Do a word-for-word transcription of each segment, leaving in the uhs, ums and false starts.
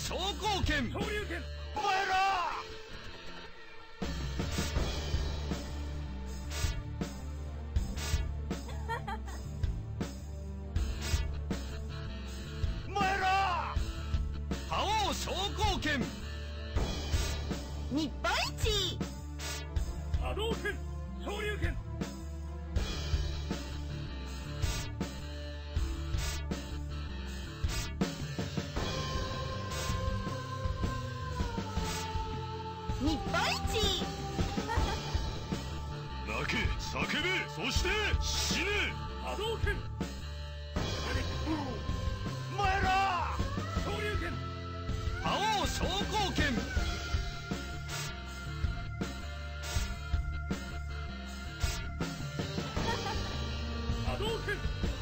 昇降拳。 昇竜拳。 お前らお前ら覇王昇降拳。 日本一。 波動拳。昇竜拳。 日本一。 泣け叫べそして死ね。 波動拳。 お前ら昇竜拳。 覇王昇降拳。 波動拳。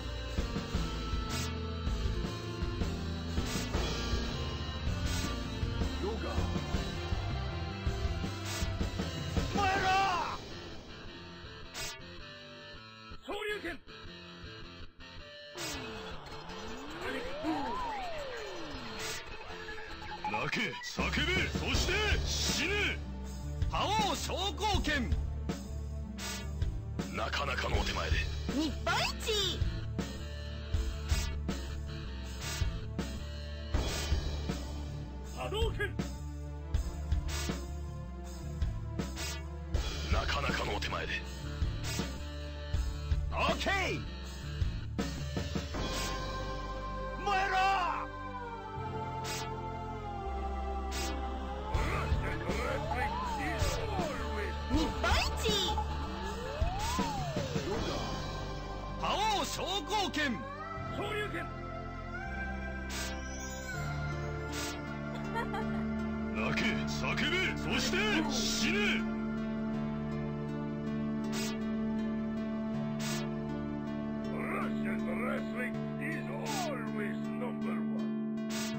ヨガ。 お前ら昇竜拳。 泣け叫べそして死ね。覇王昇降拳。なかなかのお手前で。 日本一。 波動拳。 なかなかのお手前で。オッケー。お前ら日本一。 覇王昇降拳。 昇竜拳。 泣け叫べそして死ね。 Wrestling is always number one.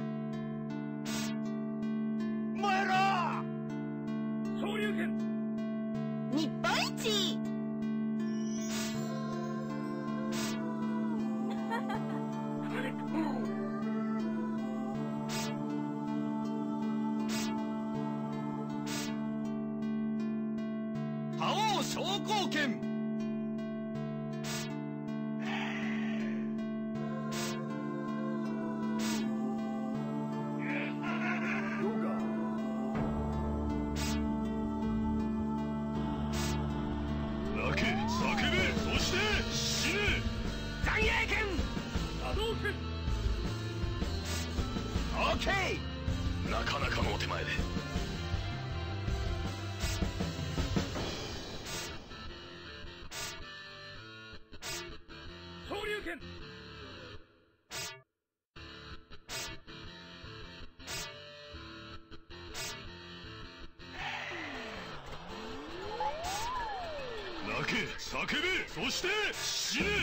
お前ら昇竜拳。 日本一。 覇王昇降拳。泣け叫べそして死ね。残影拳。 波動拳。 オッケー。なかなかのお手前で。 昇竜拳。 泣け叫べそして死ね。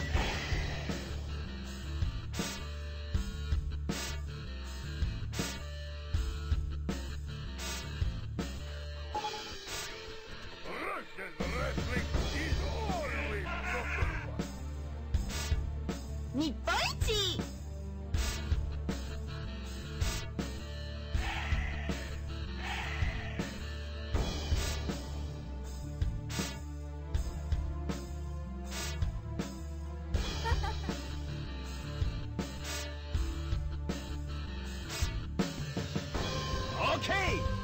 Russian wrestling is always number one. 日本一。 オッケー。